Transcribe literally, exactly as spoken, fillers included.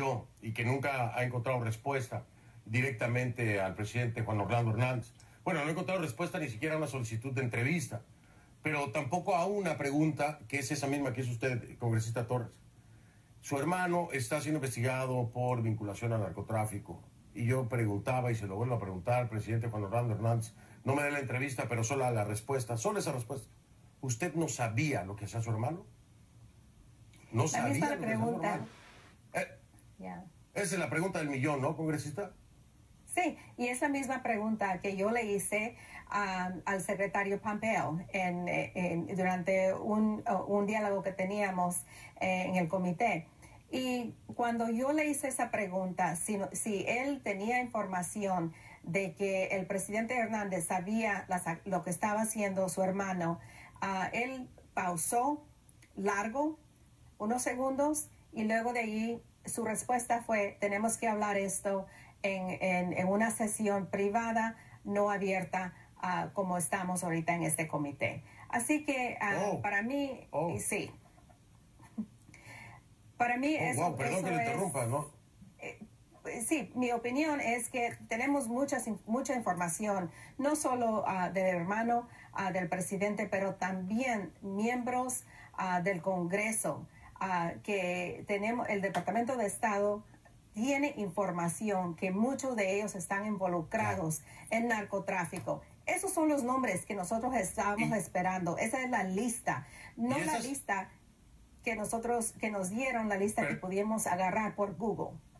yo y que nunca ha encontrado respuesta directamente al presidente Juan Orlando Hernández. Bueno, no he encontrado respuesta ni siquiera a una solicitud de entrevista, pero tampoco a una pregunta que es esa misma que hizo usted, congresista Torres. Su hermano está siendo investigado por vinculación al narcotráfico. Y yo preguntaba, y se lo vuelvo a preguntar al presidente Juan Orlando Hernández, no me dé la entrevista, pero solo la respuesta, solo esa respuesta. ¿Usted no sabía lo que hacía su hermano? ¿No sabía misma lo que hacía su pregunta. hermano? Eh, Yeah. Esa es la pregunta del millón, ¿no, congresista? Sí, y esa misma pregunta que yo le hice um, al secretario Pompeo en, en, durante un, un diálogo que teníamos eh, en el comité. Y cuando yo le hice esa pregunta, si, si él tenía información de que el presidente Hernández sabía las, lo que estaba haciendo su hermano, uh, él pausó largo, unos segundos, y luego de ahí su respuesta fue, tenemos que hablar esto en, en, en una sesión privada, no abierta, uh, como estamos ahorita en este comité. Así que uh, oh. para mí, oh. sí. Para mí oh, eso, wow, perdón eso que le es, interrumpa, ¿no? Eh, sí, mi opinión es que tenemos muchas, mucha información, no solo uh, del hermano uh, del presidente, pero también miembros uh, del Congreso, uh, que tenemos, el Departamento de Estado tiene información que muchos de ellos están involucrados en narcotráfico. Esos son los nombres que nosotros estábamos Y- esperando. Esa es la lista, no Y la esas- lista que nosotros, que nos dieron, la lista Pero- que pudimos agarrar por Google.